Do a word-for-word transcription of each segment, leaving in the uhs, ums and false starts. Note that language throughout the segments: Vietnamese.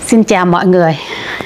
Xin chào mọi người.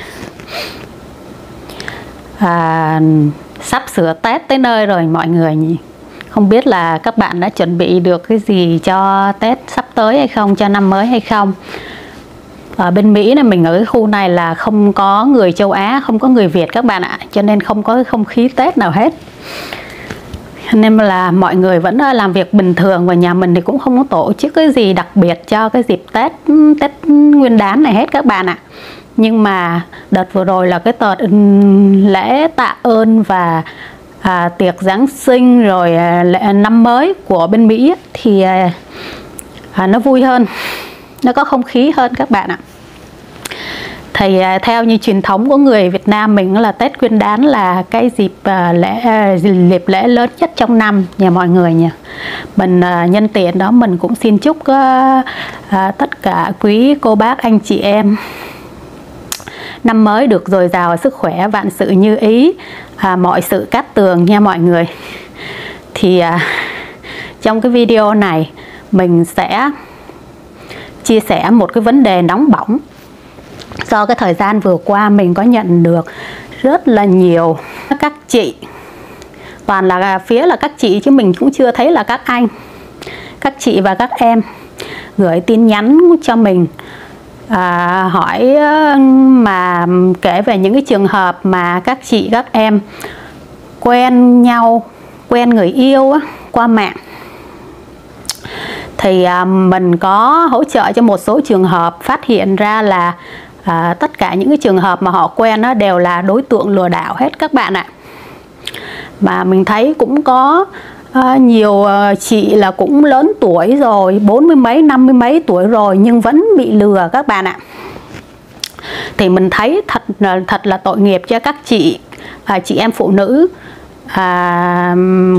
à, Sắp sửa Tết tới nơi rồi mọi người nhỉ. Không biết là các bạn đã chuẩn bị được cái gì cho Tết sắp tới hay không, cho năm mới hay không. Ở bên Mỹ này, mình ở cái khu này là không có người châu Á, không có người Việt các bạn ạ, cho nên không có không khí Tết nào hết. Nên là mọi người vẫn làm việc bình thường, và nhà mình thì cũng không có tổ chức cái gì đặc biệt cho cái dịp Tết Tết Nguyên đán này hết các bạn ạ. Nhưng mà đợt vừa rồi là cái đợt lễ tạ ơn và à, tiệc Giáng sinh rồi lễ năm mới của bên Mỹ thì à, nó vui hơn, nó có không khí hơn các bạn ạ. Thì theo như truyền thống của người Việt Nam mình là Tết Nguyên đán là cái dịp uh, lễ uh, dịp lễ lớn nhất trong năm nhà mọi người nhỉ. Mình uh, nhân tiện đó mình cũng xin chúc uh, uh, tất cả quý cô bác anh chị em năm mới được dồi dào sức khỏe, vạn sự như ý, uh, mọi sự cát tường nha mọi người. Thì uh, trong cái video này mình sẽ chia sẻ một cái vấn đề nóng bỏng. Do cái thời gian vừa qua mình có nhận được rất là nhiều các chị, toàn là phía là các chị chứ mình cũng chưa thấy là các anh, các chị và các em gửi tin nhắn cho mình à, hỏi mà kể về những cái trường hợp mà các chị các em quen nhau, quen người yêu á, qua mạng. Thì à, mình có hỗ trợ cho một số trường hợp, phát hiện ra là À, tất cả những cái trường hợp mà họ quen đó đều là đối tượng lừa đảo hết các bạn ạ. Mà mình thấy cũng có à, nhiều uh, chị là cũng lớn tuổi rồi, bốn mươi mấy, năm mươi mấy tuổi rồi nhưng vẫn bị lừa các bạn ạ. Thì mình thấy thật thật là tội nghiệp cho các chị, à, chị em phụ nữ à,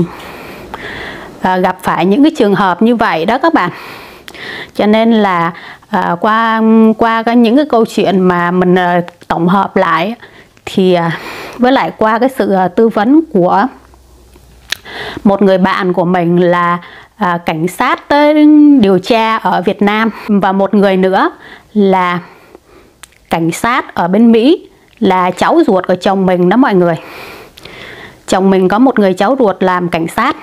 à, gặp phải những cái trường hợp như vậy đó các bạn. Cho nên là à, qua qua cái, những cái câu chuyện mà mình à, tổng hợp lại thì à, với lại qua cái sự à, tư vấn của một người bạn của mình là à, cảnh sát tới điều tra ở Việt Nam, và một người nữa là cảnh sát ở bên Mỹ, là cháu ruột của chồng mình đó mọi người. Chồng mình có một người cháu ruột làm cảnh sát.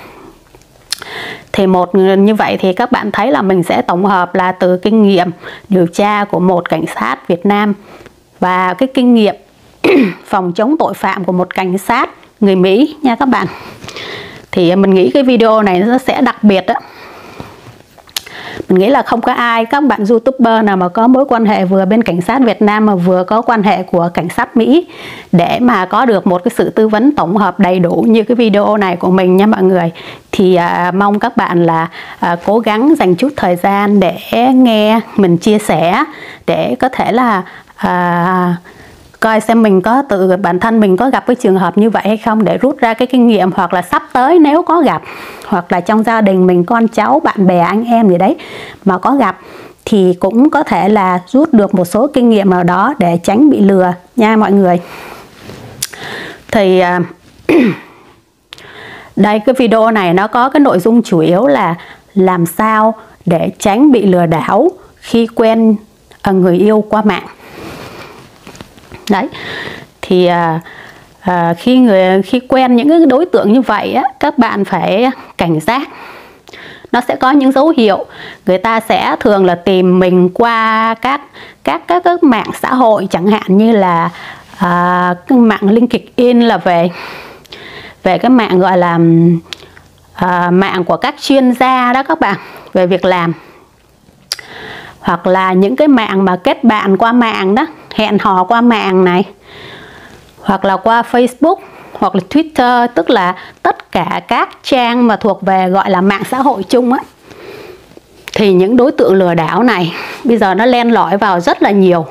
Thì một như vậy thì các bạn thấy là mình sẽ tổng hợp là từ kinh nghiệm điều tra của một cảnh sát Việt Nam và cái kinh nghiệm phòng chống tội phạm của một cảnh sát người Mỹ nha các bạn. Thì mình nghĩ cái video này nó sẽ đặc biệt đó. Mình nghĩ là không có ai, các bạn YouTuber nào mà có mối quan hệ vừa bên cảnh sát Việt Nam mà vừa có quan hệ của cảnh sát Mỹ để mà có được một cái sự tư vấn tổng hợp đầy đủ như cái video này của mình nha mọi người. Thì à, mong các bạn là à, cố gắng dành chút thời gian để nghe mình chia sẻ, để có thể là à, coi xem mình có tự bản thân mình có gặp cái trường hợp như vậy hay không, để rút ra cái kinh nghiệm, hoặc là sắp tới nếu có gặp, hoặc là trong gia đình mình, con cháu, bạn bè, anh em gì đấy mà có gặp thì cũng có thể là rút được một số kinh nghiệm nào đó để tránh bị lừa nha mọi người. Thì đây, cái video này nó có cái nội dung chủ yếu là làm sao để tránh bị lừa đảo khi quen người yêu qua mạng. Đấy, thì à, à, khi người khi quen những cái đối tượng như vậy á, các bạn phải cảnh giác. Nó sẽ có những dấu hiệu, người ta sẽ thường là tìm mình qua các các các, các mạng xã hội, chẳng hạn như là à, cái mạng LinkedIn là về về cái mạng gọi là à, mạng của các chuyên gia đó các bạn, về việc làm. Hoặc là những cái mạng mà kết bạn qua mạng đó, hẹn hò qua mạng này, hoặc là qua Facebook hoặc là Twitter, tức là tất cả các trang mà thuộc về gọi là mạng xã hội chung á. Thì những đối tượng lừa đảo này bây giờ nó len lỏi vào rất là nhiều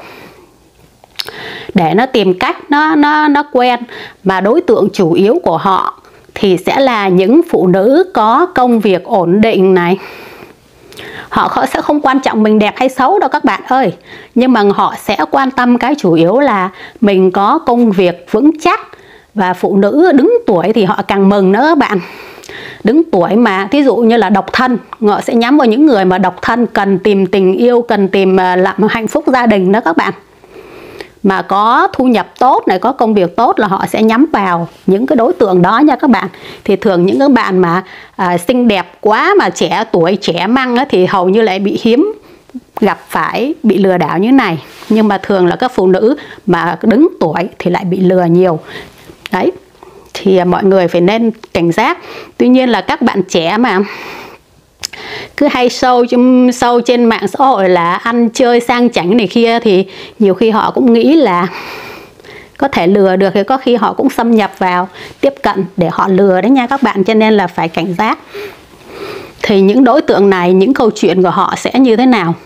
để nó tìm cách nó nó nó quen, mà đối tượng chủ yếu của họ thì sẽ là những phụ nữ có công việc ổn định này. Họ sẽ không quan trọng mình đẹp hay xấu đâu các bạn ơi, nhưng mà họ sẽ quan tâm cái chủ yếu là mình có công việc vững chắc, và phụ nữ đứng tuổi thì họ càng mừng nữa các bạn. đứng tuổi mà thí dụ như là độc thân, họ sẽ nhắm vào những người mà độc thân, cần tìm tình yêu, cần tìm làm hạnh phúc gia đình đó các bạn, mà có thu nhập tốt này, có công việc tốt là họ sẽ nhắm vào những cái đối tượng đó nha các bạn. Thì thường những các bạn mà à, xinh đẹp quá mà trẻ tuổi, trẻ măng á, thì hầu như lại bị hiếm gặp phải bị lừa đảo như này. Nhưng mà thường là các phụ nữ mà đứng tuổi thì lại bị lừa nhiều. Đấy, thì mọi người phải nên cảnh giác. Tuy nhiên là các bạn trẻ mà cứ hay sâu sâu trên mạng xã hội là ăn chơi sang chảnh này kia, thì nhiều khi họ cũng nghĩ là có thể lừa được, thì có khi họ cũng xâm nhập vào, tiếp cận để họ lừa đấy nha các bạn. Cho nên là phải cảnh giác. Thì những đối tượng này, những câu chuyện của họ sẽ như thế nào?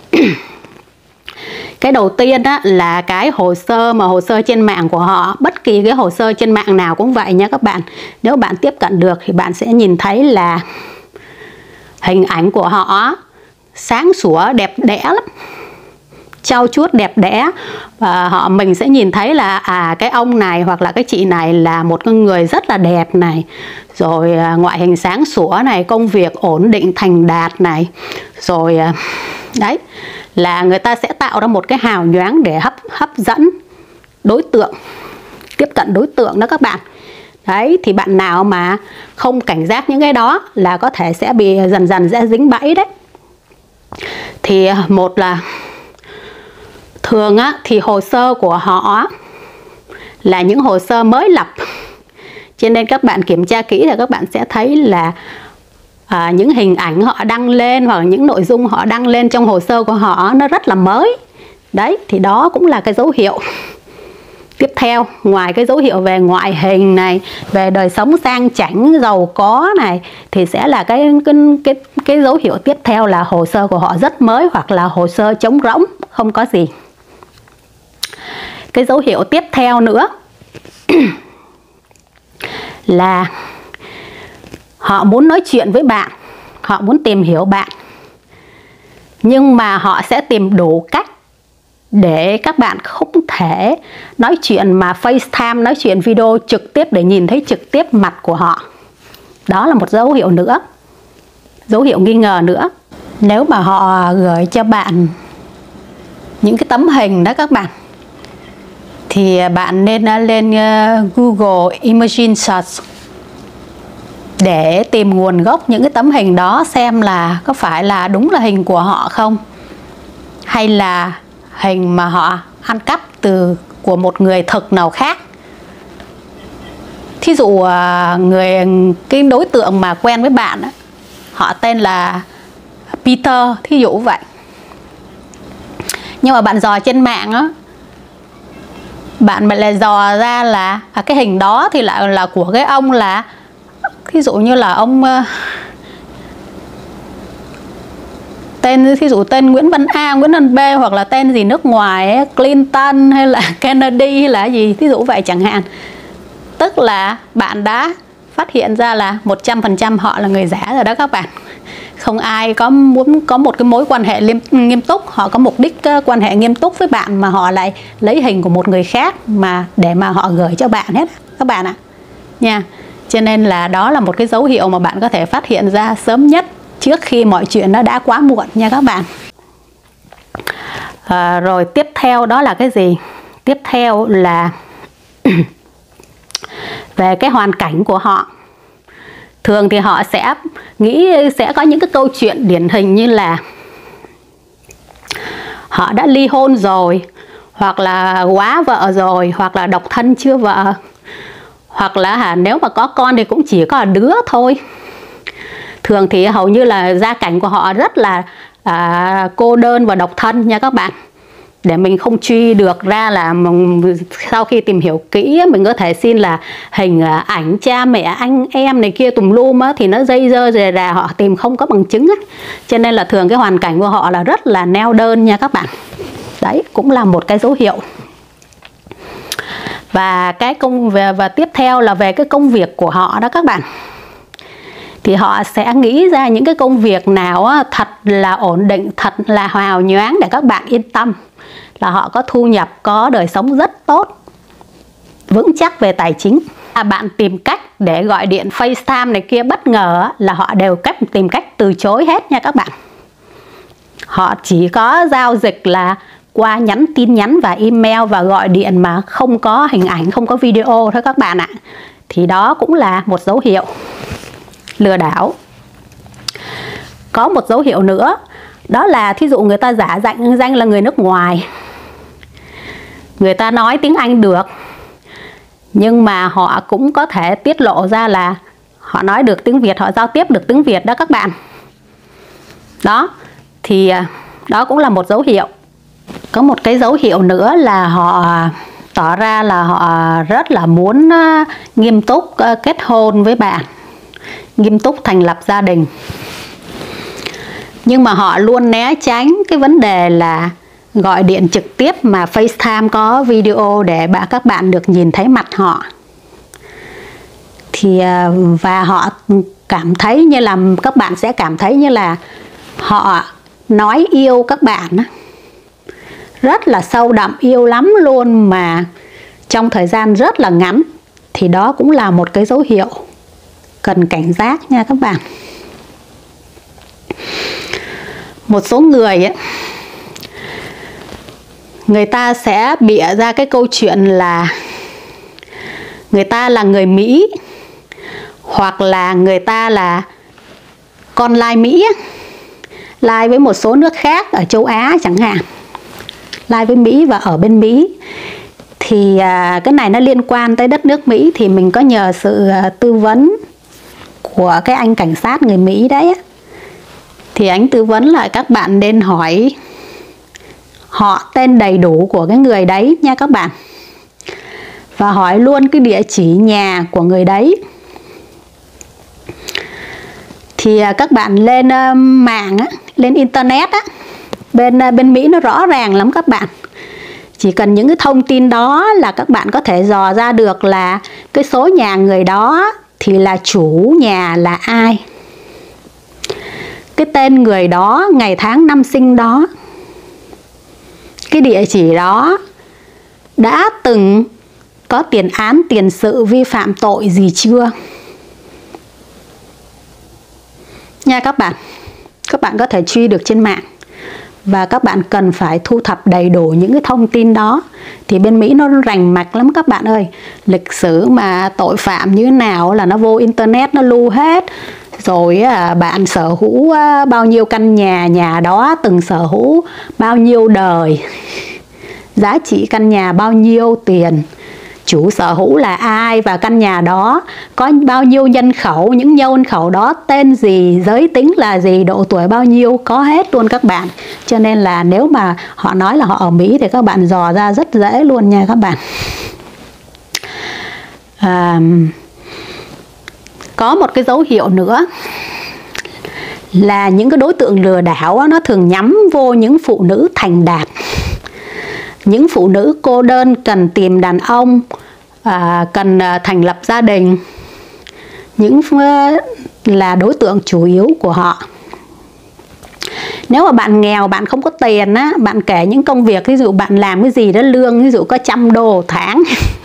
Cái đầu tiên á, là cái hồ sơ mà hồ sơ trên mạng của họ. Bất kỳ cái hồ sơ trên mạng nào cũng vậy nha các bạn. Nếu bạn tiếp cận được thì bạn sẽ nhìn thấy là hình ảnh của họ sáng sủa, đẹp đẽ lắm, trau chuốt đẹp đẽ. Và họ mình sẽ nhìn thấy là à cái ông này hoặc là cái chị này là một con người rất là đẹp này, rồi à, ngoại hình sáng sủa này, công việc ổn định thành đạt này, rồi à, đấy là người ta sẽ tạo ra một cái hào nhoáng để hấp hấp dẫn đối tượng, tiếp cận đối tượng đó các bạn. Đấy, thì bạn nào mà không cảnh giác những cái đó là có thể sẽ bị dần dần sẽ dính bẫy đấy. Thì một là thường á, thì hồ sơ của họ là những hồ sơ mới lập, cho nên các bạn kiểm tra kỹ là các bạn sẽ thấy là à, những hình ảnh họ đăng lên hoặc những nội dung họ đăng lên trong hồ sơ của họ nó rất là mới. Đấy, thì đó cũng là cái dấu hiệu tiếp theo. Ngoài cái dấu hiệu về ngoại hình này, về đời sống sang chảnh, giàu có này, thì sẽ là cái cái cái cái dấu hiệu tiếp theo là hồ sơ của họ rất mới hoặc là hồ sơ trống rỗng, không có gì. Cái dấu hiệu tiếp theo nữa là họ muốn nói chuyện với bạn, họ muốn tìm hiểu bạn, nhưng mà họ sẽ tìm đủ cách để các bạn không thể nói chuyện mà FaceTime, nói chuyện video trực tiếp để nhìn thấy trực tiếp mặt của họ. Đó là một dấu hiệu nữa, dấu hiệu nghi ngờ nữa. Nếu mà họ gửi cho bạn những cái tấm hình đó các bạn, thì bạn nên lên Google Image Search để tìm nguồn gốc những cái tấm hình đó, xem là có phải là đúng là hình của họ không, hay là hình mà họ ăn cắp từ của một người thực nào khác. Thí dụ người cái đối tượng mà quen với bạn đó, họ tên là Peter, thí dụ vậy. Nhưng mà bạn dò trên mạng á, bạn lại dò ra là à, cái hình đó thì lại là của cái ông là thí dụ như là ông tên, thí dụ tên Nguyễn Văn A, Nguyễn Văn B, hoặc là tên gì nước ngoài ấy, Clinton hay là Kennedy hay là gì, thí dụ vậy chẳng hạn. Tức là bạn đã phát hiện ra là một trăm phần trăm họ là người giả rồi đó các bạn. Không ai có muốn có một cái mối quan hệ nghiêm, nghiêm túc, họ có mục đích uh, quan hệ nghiêm túc với bạn mà họ lại lấy hình của một người khác mà để mà họ gửi cho bạn hết các bạn ạ. Nha. Cho nên là đó là một cái dấu hiệu mà bạn có thể phát hiện ra sớm nhất, trước khi mọi chuyện nó đã quá muộn nha các bạn. À, rồi tiếp theo đó là cái gì? Tiếp theo là về cái hoàn cảnh của họ. Thường thì họ sẽ nghĩ sẽ có những cái câu chuyện điển hình như là họ đã ly hôn rồi, hoặc là quá vợ rồi, hoặc là độc thân chưa vợ, hoặc là hả, nếu mà có con thì cũng chỉ có đứa thôi. Thường thì hầu như là gia cảnh của họ rất là à, cô đơn và độc thân nha các bạn. Để mình không truy được ra là sau khi tìm hiểu kỹ mình có thể xin là hình ảnh cha mẹ anh em này kia tùm lum á, thì nó dây dơ rề rà, họ tìm không có bằng chứng á. Cho nên là thường cái hoàn cảnh của họ là rất là neo đơn nha các bạn. Đấy cũng là một cái dấu hiệu. Và cái công về và tiếp theo là về cái công việc của họ đó các bạn. Thì họ sẽ nghĩ ra những cái công việc nào á, thật là ổn định, thật là hào nhoáng để các bạn yên tâm là họ có thu nhập, có đời sống rất tốt, vững chắc về tài chính. À, bạn tìm cách để gọi điện FaceTime này kia bất ngờ là họ đều cách tìm cách từ chối hết nha các bạn. Họ chỉ có giao dịch là qua nhắn tin nhắn và email và gọi điện mà không có hình ảnh, không có video thôi các bạn ạ. Thì đó cũng là một dấu hiệu lừa đảo. Có một dấu hiệu nữa, đó là thí dụ người ta giả danh, danh là người nước ngoài. Người ta nói tiếng Anh được, nhưng mà họ cũng có thể tiết lộ ra là họ nói được tiếng Việt, họ giao tiếp được tiếng Việt đó các bạn. Đó, thì đó cũng là một dấu hiệu. Có một cái dấu hiệu nữa là họ tỏ ra là họ rất là muốn nghiêm túc kết hôn với bạn, nghiêm túc thành lập gia đình. Nhưng mà họ luôn né tránh cái vấn đề là gọi điện trực tiếp mà FaceTime có video để các bạn được nhìn thấy mặt họ. Thì và họ cảm thấy như là các bạn sẽ cảm thấy như là họ nói yêu các bạn rất là sâu đậm, yêu lắm luôn mà trong thời gian rất là ngắn. Thì đó cũng là một cái dấu hiệu cần cảnh giác nha các bạn. Một số người ấy, người ta sẽ bịa ra cái câu chuyện là người ta là người Mỹ, hoặc là người ta là con lai Mỹ, lai với một số nước khác ở châu Á chẳng hạn, lai với Mỹ và ở bên Mỹ. Thì à, cái này nó liên quan tới đất nước Mỹ, thì mình có nhờ sự à, tư vấn của cái anh cảnh sát người Mỹ đấy. Thì anh tư vấn lại các bạn nên hỏi họ tên đầy đủ của cái người đấy nha các bạn. Và hỏi luôn cái địa chỉ nhà của người đấy. Thì các bạn lên mạng, lên internet á, bên bên Mỹ nó rõ ràng lắm các bạn. Chỉ cần những cái thông tin đó là các bạn có thể dò ra được là cái số nhà người đó thì là chủ nhà là ai, cái tên người đó, ngày tháng năm sinh đó, cái địa chỉ đó đã từng có tiền án tiền sự vi phạm tội gì chưa nha các bạn. Các bạn có thể truy được trên mạng. Và các bạn cần phải thu thập đầy đủ những cái thông tin đó. Thì bên Mỹ nó rành mạch lắm các bạn ơi. Lịch sử mà tội phạm như thế nào là nó vô internet nó lưu hết. Rồi bạn sở hữu bao nhiêu căn nhà, nhà đó từng sở hữu bao nhiêu đời, giá trị căn nhà bao nhiêu tiền, chủ sở hữu là ai, và căn nhà đó có bao nhiêu nhân khẩu, những nhân khẩu đó tên gì, giới tính là gì, độ tuổi bao nhiêu, có hết luôn các bạn. Cho nên là nếu mà họ nói là họ ở Mỹ thì các bạn dò ra rất dễ luôn nha các bạn. À, có một cái dấu hiệu nữa là những cái đối tượng lừa đảo đó, nó thường nhắm vô những phụ nữ thành đạt, những phụ nữ cô đơn cần tìm đàn ông, à, cần thành lập gia đình. Những là đối tượng chủ yếu của họ. Nếu mà bạn nghèo, bạn không có tiền á, bạn kể những công việc, ví dụ bạn làm cái gì đó lương ví dụ có trăm đô tháng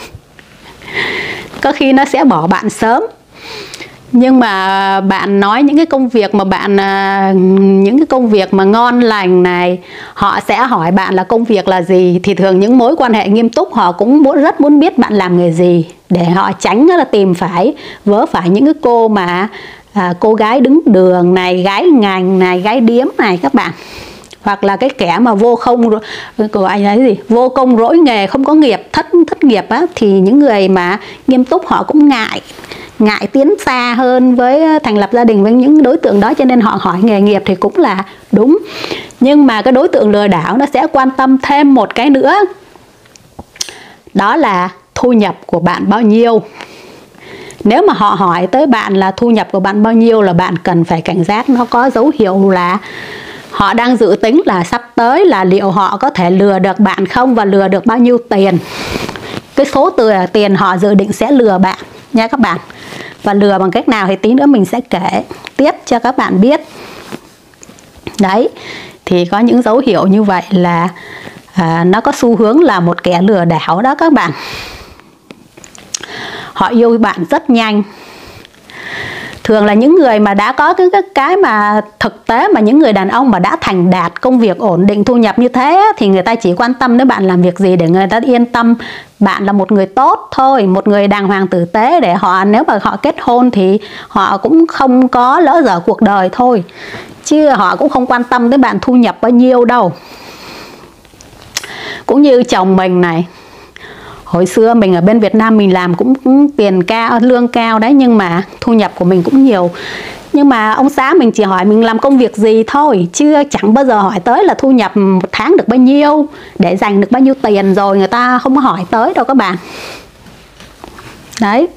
có khi nó sẽ bỏ bạn sớm. Nhưng mà bạn nói những cái công việc mà bạn những cái công việc mà ngon lành này, họ sẽ hỏi bạn là công việc là gì. Thì thường những mối quan hệ nghiêm túc họ cũng muốn rất muốn biết bạn làm nghề gì, để họ tránh là tìm phải vớ phải những cái cô mà à, cô gái đứng đường này, gái ngành này, gái điếm này các bạn. Hoặc là cái kẻ mà vô không của anh ấy gì vô công rỗi nghề, không có nghiệp, thất thất nghiệp á, thì những người mà nghiêm túc họ cũng ngại ngại tiến xa hơn với thành lập gia đình với những đối tượng đó, cho nên họ hỏi nghề nghiệp thì cũng là đúng. Nhưng mà cái đối tượng lừa đảo nó sẽ quan tâm thêm một cái nữa, đó là thu nhập của bạn bao nhiêu. Nếu mà họ hỏi tới bạn là thu nhập của bạn bao nhiêu là bạn cần phải cảnh giác. Nó có dấu hiệu là họ đang dự tính là sắp tới là liệu họ có thể lừa được bạn không, và lừa được bao nhiêu tiền. Cái số tiền họ dự định sẽ lừa bạn nha các bạn. Và lừa bằng cách nào thì tí nữa mình sẽ kể tiếp cho các bạn biết. Đấy, thì có những dấu hiệu như vậy là à, nó có xu hướng là một kẻ lừa đảo đó các bạn. họ yêu bạn rất nhanh. Thường là những người mà đã có cái, cái cái mà thực tế mà những người đàn ông mà đã thành đạt, công việc ổn định, thu nhập như thế thì người ta chỉ quan tâm đến bạn làm việc gì để người ta yên tâm bạn là một người tốt thôi, một người đàng hoàng tử tế, để họ nếu mà họ kết hôn thì họ cũng không có lỡ dở cuộc đời thôi, chứ họ cũng không quan tâm đến bạn thu nhập bao nhiêu đâu. Cũng như chồng mình này, hồi xưa mình ở bên Việt Nam mình làm cũng, cũng tiền cao, lương cao đấy, nhưng mà thu nhập của mình cũng nhiều. Nhưng mà ông xã mình chỉ hỏi mình làm công việc gì thôi, chứ chẳng bao giờ hỏi tới là thu nhập một tháng được bao nhiêu, để dành được bao nhiêu tiền, rồi người ta không có hỏi tới đâu các bạn. Đấy.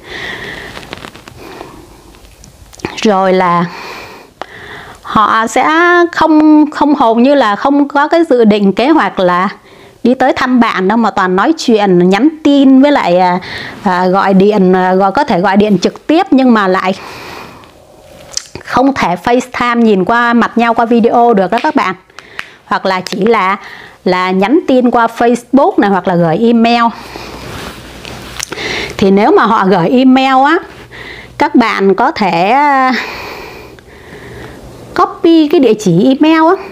Rồi là họ sẽ không không hầu như là không có cái dự định kế hoạch là đi tới thăm bạn đâu, mà toàn nói chuyện, nhắn tin với lại à, à, gọi điện, à, gọi có thể gọi điện trực tiếp, nhưng mà lại không thể FaceTime nhìn qua mặt nhau qua video được đó các bạn. Hoặc là chỉ là là nhắn tin qua Facebook này, hoặc là gửi email. Thì nếu mà họ gửi email á, các bạn có thể copy cái địa chỉ email á,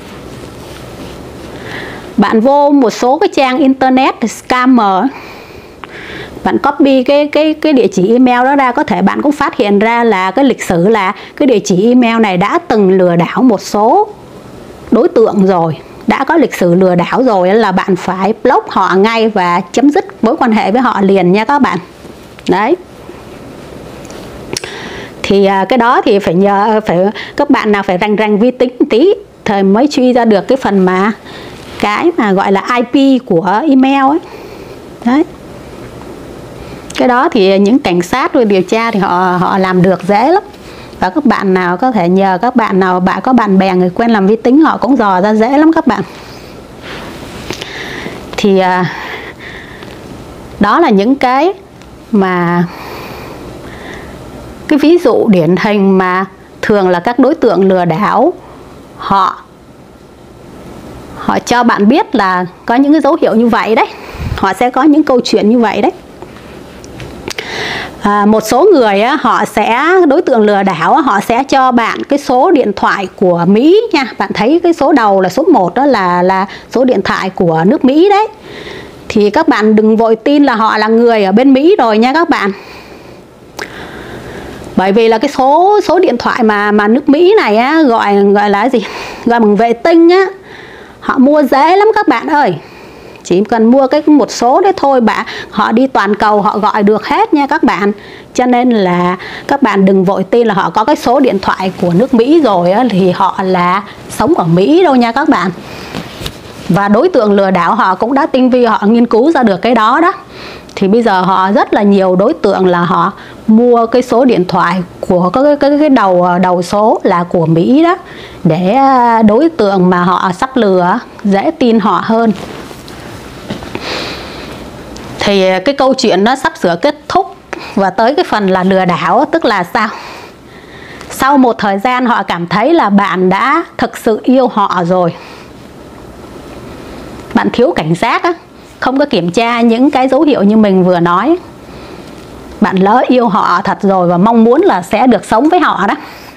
bạn vô một số cái trang internet scammer, bạn copy cái cái cái địa chỉ email đó ra, có thể bạn cũng phát hiện ra là cái lịch sử là cái địa chỉ email này đã từng lừa đảo một số đối tượng rồi, đã có lịch sử lừa đảo rồi, là bạn phải block họ ngay và chấm dứt mối quan hệ với họ liền nha các bạn. Đấy. Thì cái đó thì phải nhờ phải các bạn nào phải rành rành vi tính tí thì mới truy ra được cái phần mà cái mà gọi là i pê của email ấy. Đấy. Cái đó thì những cảnh sát rồi điều tra thì họ họ làm được dễ lắm. Và các bạn nào có thể nhờ các bạn nào bạn có bạn bè người quen làm vi tính, họ cũng dò ra dễ lắm các bạn. Thì đó là những cái mà cái ví dụ điển hình mà thường là các đối tượng lừa đảo họ họ cho bạn biết là có những cái dấu hiệu như vậy đấy, họ sẽ có những câu chuyện như vậy đấy. À, một số người á, họ sẽ đối tượng lừa đảo á, họ sẽ cho bạn cái số điện thoại của Mỹ nha. Bạn thấy cái số đầu là số một đó là là số điện thoại của nước Mỹ đấy. Thì các bạn đừng vội tin là họ là người ở bên Mỹ rồi nha các bạn. Bởi vì là cái số số điện thoại mà mà nước Mỹ này á, gọi gọi là gì? Gọi bằng vệ tinh á, họ mua dễ lắm các bạn ơi. Chỉ cần mua cái một số đấy thôi, bạn họ đi toàn cầu họ gọi được hết nha các bạn. Cho nên là các bạn đừng vội tin là họ có cái số điện thoại của nước Mỹ rồi á, thì họ là sống ở Mỹ đâu nha các bạn. Và đối tượng lừa đảo họ cũng đã tinh vi, họ nghiên cứu ra được cái đó đó. Thì bây giờ họ rất là nhiều đối tượng là họ mua cái số điện thoại của cái cái cái đầu đầu số là của Mỹ đó, để đối tượng mà họ sắp lừa dễ tin họ hơn. Thì cái câu chuyện nó sắp sửa kết thúc và tới cái phần là lừa đảo, tức là sao? Sau một thời gian họ cảm thấy là bạn đã thực sự yêu họ rồi, bạn thiếu cảnh giác á, không có kiểm tra những cái dấu hiệu như mình vừa nói, bạn lỡ yêu họ thật rồi và mong muốn là sẽ được sống với họ đó.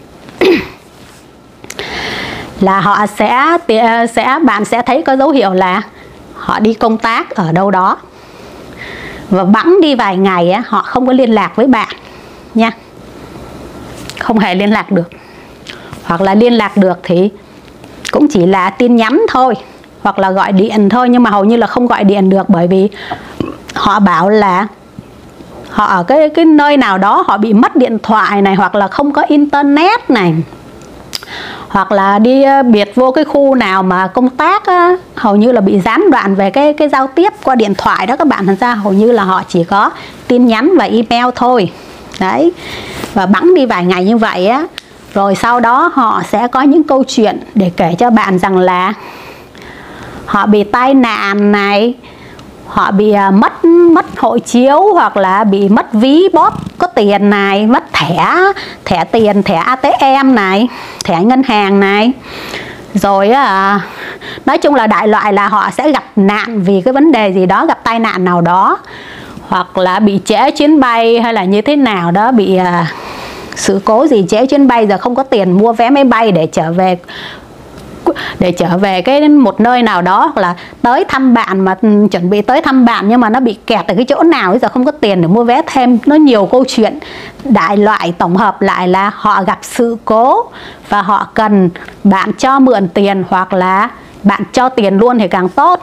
Là họ sẽ sẽ bạn sẽ thấy có dấu hiệu là họ đi công tác ở đâu đó, và bẵng đi vài ngày á, họ không có liên lạc với bạn nha, không hề liên lạc được, hoặc là liên lạc được thì cũng chỉ là tin nhắn thôi, hoặc là gọi điện thôi, nhưng mà hầu như là không gọi điện được, bởi vì họ bảo là họ ở cái cái nơi nào đó họ bị mất điện thoại này, hoặc là không có internet này, hoặc là đi biệt vô cái khu nào mà công tác á, hầu như là bị gián đoạn về cái cái giao tiếp qua điện thoại đó các bạn. Thành ra hầu như là họ chỉ có tin nhắn và email thôi. Đấy. Và bẵng đi vài ngày như vậy á, rồi sau đó họ sẽ có những câu chuyện để kể cho bạn rằng là họ bị tai nạn này, họ bị mất mất hộ chiếu, hoặc là bị mất ví bóp có tiền này, mất thẻ thẻ tiền, thẻ a tê em này, thẻ ngân hàng này. Rồi à, nói chung là đại loại là họ sẽ gặp nạn vì cái vấn đề gì đó, gặp tai nạn nào đó, hoặc là bị trễ chuyến bay hay là như thế nào đó, bị à, sự cố gì trễ chuyến bay, giờ không có tiền mua vé máy bay để trở về để trở về cái một nơi nào đó, hoặc là tới thăm bạn mà chuẩn bị tới thăm bạn nhưng mà nó bị kẹt ở cái chỗ nào, bây giờ không có tiền để mua vé thêm. Nó nhiều câu chuyện, đại loại tổng hợp lại là họ gặp sự cố và họ cần bạn cho mượn tiền, hoặc là bạn cho tiền luôn thì càng tốt.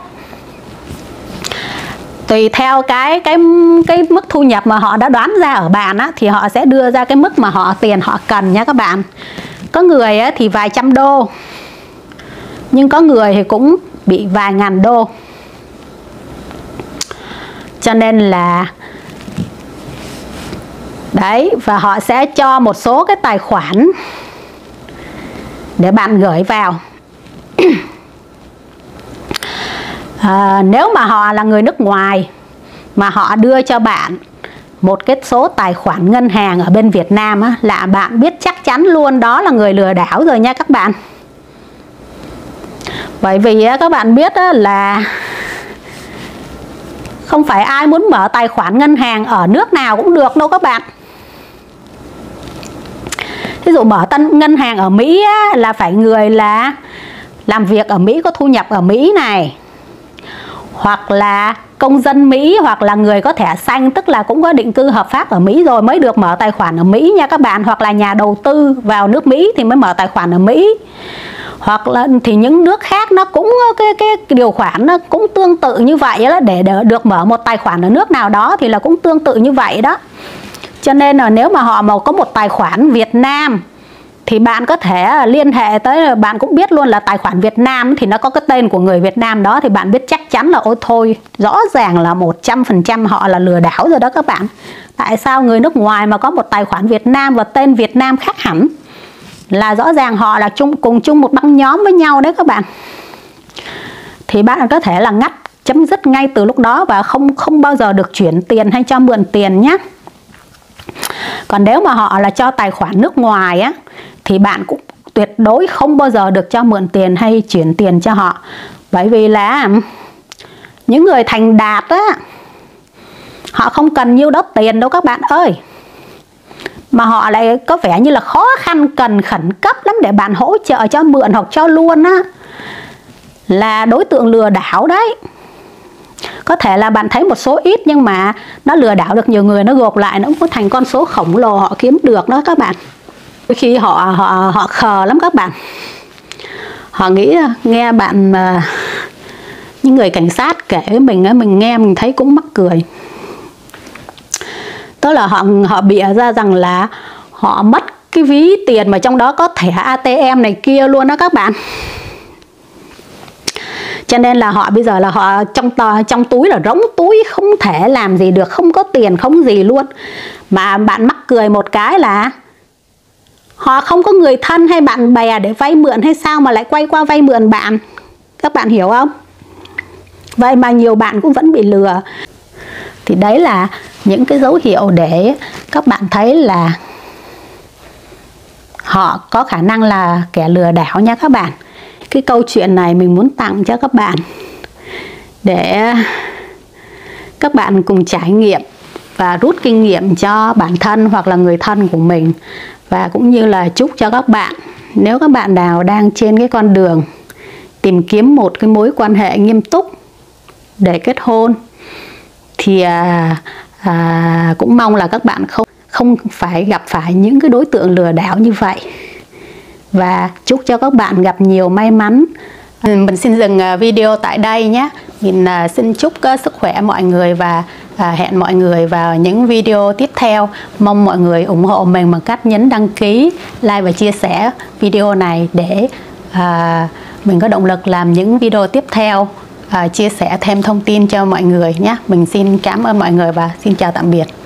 Tùy theo cái cái cái mức thu nhập mà họ đã đoán ra ở bạn á, thì họ sẽ đưa ra cái mức mà họ tiền họ cần nha các bạn. Có người á, thì vài trăm đô, nhưng có người thì cũng bị vài ngàn đô. Cho nên là đấy, và họ sẽ cho một số cái tài khoản để bạn gửi vào. À, nếu mà họ là người nước ngoài mà họ đưa cho bạn một cái số tài khoản ngân hàng ở bên Việt Nam á, là bạn biết chắc chắn luôn đó là người lừa đảo rồi nha các bạn. Bởi vì các bạn biết là không phải ai muốn mở tài khoản ngân hàng ở nước nào cũng được đâu các bạn. Ví dụ mở tân ngân hàng ở Mỹ á, là phải người là làm việc ở Mỹ, có thu nhập ở Mỹ này, hoặc là công dân Mỹ, hoặc là người có thẻ xanh, tức là cũng có định cư hợp pháp ở Mỹ rồi mới được mở tài khoản ở Mỹ nha các bạn. Hoặc là nhà đầu tư vào nước Mỹ thì mới mở tài khoản ở Mỹ. Hoặc là thì những nước khác nó cũng cái, cái, cái điều khoản nó cũng tương tự như vậy đó, để, để được mở một tài khoản ở nước nào đó thì là cũng tương tự như vậy đó. Cho nên là nếu mà họ mà có một tài khoản Việt Nam thì bạn có thể liên hệ tới, bạn cũng biết luôn là tài khoản Việt Nam thì nó có cái tên của người Việt Nam đó, thì bạn biết chắc chắn là ôi thôi, rõ ràng là một trăm phần trăm họ là lừa đảo rồi đó các bạn. Tại sao người nước ngoài mà có một tài khoản Việt Nam và tên Việt Nam khác hẳn, là rõ ràng họ là chung cùng chung một băng nhóm với nhau đấy các bạn. Thì bạn có thể là ngắt, chấm dứt ngay từ lúc đó và không không bao giờ được chuyển tiền hay cho mượn tiền nhé. Còn nếu mà họ là cho tài khoản nước ngoài á, thì bạn cũng tuyệt đối không bao giờ được cho mượn tiền hay chuyển tiền cho họ. Bởi vì là những người thành đạt á, họ không cần nhiêu đó tiền đâu các bạn ơi, mà họ lại có vẻ như là khó khăn cần khẩn cấp lắm để bạn hỗ trợ cho mượn hoặc cho luôn á, là đối tượng lừa đảo đấy. Có thể là bạn thấy một số ít nhưng mà nó lừa đảo được nhiều người, nó gộp lại nó cũng có thành con số khổng lồ họ kiếm được đó các bạn. Đôi khi họ họ họ khờ lắm các bạn. Họ nghĩ nghe bạn uh, những người cảnh sát kể với mình á, mình nghe mình thấy cũng mắc cười. Tức là họ họ bịa ra rằng là họ mất cái ví tiền mà trong đó có thẻ a tê em này kia luôn đó các bạn. Cho nên là họ bây giờ là họ trong tờ, trong túi là rỗng túi, không thể làm gì được, không có tiền không gì luôn. Mà bạn mắc cười một cái là họ không có người thân hay bạn bè để vay mượn hay sao mà lại quay qua vay mượn bạn. Các bạn hiểu không? Vậy mà nhiều bạn cũng vẫn bị lừa. Thì đấy là những cái dấu hiệu để các bạn thấy là họ có khả năng là kẻ lừa đảo nha các bạn. Cái câu chuyện này mình muốn tặng cho các bạn để các bạn cùng trải nghiệm và rút kinh nghiệm cho bản thân hoặc là người thân của mình. Và cũng như là chúc cho các bạn, nếu các bạn nào đang trên cái con đường tìm kiếm một cái mối quan hệ nghiêm túc để kết hôn, thì à, à, cũng mong là các bạn không không phải gặp phải những cái đối tượng lừa đảo như vậy. Và chúc cho các bạn gặp nhiều may mắn. Mình xin dừng video tại đây nhé. Mình xin chúc sức khỏe mọi người và hẹn mọi người vào những video tiếp theo. Mong mọi người ủng hộ mình bằng cách nhấn đăng ký, like và chia sẻ video này để à, mình có động lực làm những video tiếp theo, à, chia sẻ thêm thông tin cho mọi người nhé. Mình xin cảm ơn mọi người và xin chào tạm biệt.